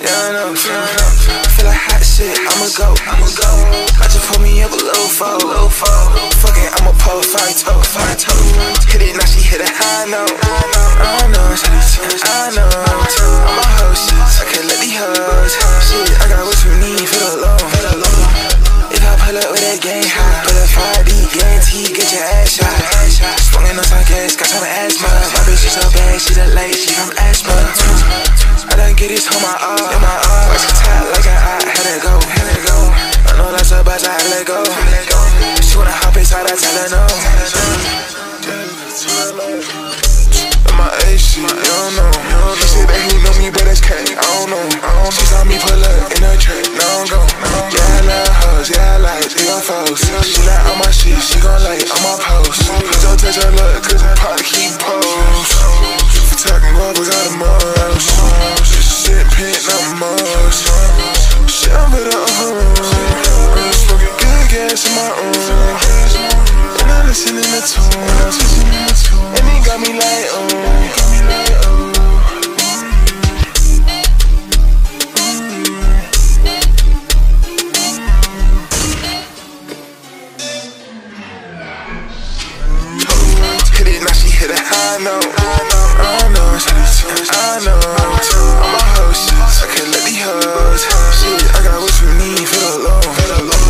yeah, I know. Feel like hot shit, I'ma go. I just pull me up a low fall. Fuck it, I'ma pull 5 toes. Hit it, now she hit a high note. I know, I know. I'm a host, I can't let these hoes. Shit, I got what you need for the loan. If I pull up with that game high, put a 5D, guarantee, get your ass shot. Swinging on some gas, got some asthma. My bitch is so bad, she the light, she from asthma. I done get this on my arm. Watch it tight like an eye, had it go. I know that's a buzz, I let go. She wanna hop inside, I tell her no. My A shit, you don't know. She said that he know me, but that's cat, I don't know. She saw me pull up in her track, now I'm gone. Yeah, I love hoes, yeah, I like UFOs. She like all my shit, she gon' like all my posts. Don't touch her luck, cause I'm part to keep posts. For talking rubbers out of most. Shit, pin, not most. Shit, I'm better on her own. Smoking good gas in my own. And I listen in the tunes. And he got me like, hit it, now she hit a high note. I know. I'm a host, I can't let these hoes. Shit, I got what you need for the loan.